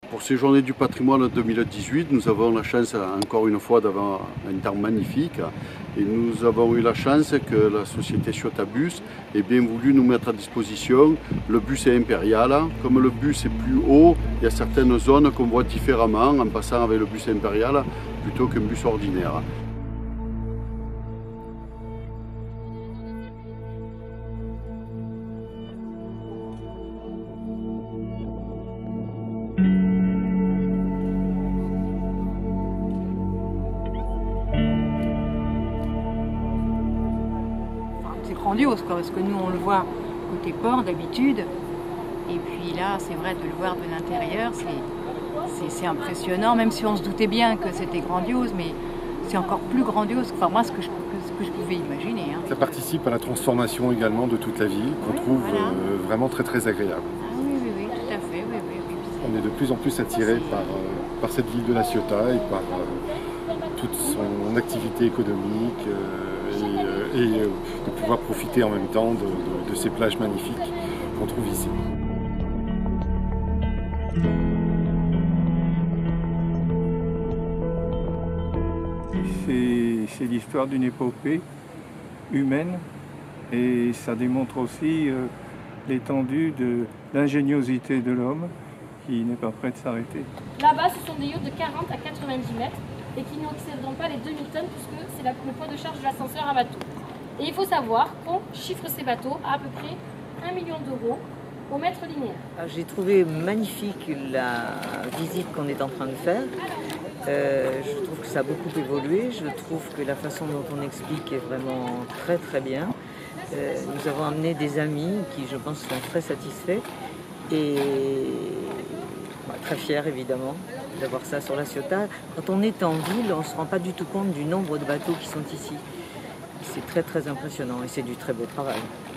Pour ces journées du patrimoine 2018, nous avons la chance encore une fois d'avoir un temps magnifique et nous avons eu la chance que la société Ciota Bus ait bien voulu nous mettre à disposition le bus impérial. Comme le bus est plus haut, il y a certaines zones qu'on voit différemment en passant avec le bus impérial plutôt qu'un bus ordinaire. C'est grandiose quoi, parce que nous on le voit côté port d'habitude, et puis là c'est vrai de le voir de l'intérieur, c'est impressionnant, même si on se doutait bien que c'était grandiose, mais c'est encore plus grandiose, enfin moi ce que je pouvais imaginer. Hein. Ça participe à la transformation également de toute la ville, qu'on trouve voilà. Vraiment très agréable. Ah, oui, tout à fait. Oui. On est de plus en plus attiré par cette ville de la Ciota et par toute son activité économique et de pouvoir profiter en même temps de ces plages magnifiques qu'on trouve ici. C'est l'histoire d'une épopée humaine et ça démontre aussi l'étendue de l'ingéniosité de l'homme qui n'est pas prêt de s'arrêter. Là-bas, ce sont des yachts de 40 à 90 mètres et qui n'excéderont pas les 2000 tonnes puisque c'est le poids de charge de l'ascenseur à bateau. Et il faut savoir qu'on chiffre ces bateaux à peu près 1 million d'euros au mètre linéaire. J'ai trouvé magnifique la visite qu'on est en train de faire. Je trouve que ça a beaucoup évolué. Je trouve que la façon dont on explique est vraiment très bien. Nous avons amené des amis qui, je pense, sont très satisfaits et très fiers évidemment d'avoir ça sur la Ciota. Quand on est en ville, on ne se rend pas du tout compte du nombre de bateaux qui sont ici. C'est très impressionnant et c'est du très beau travail.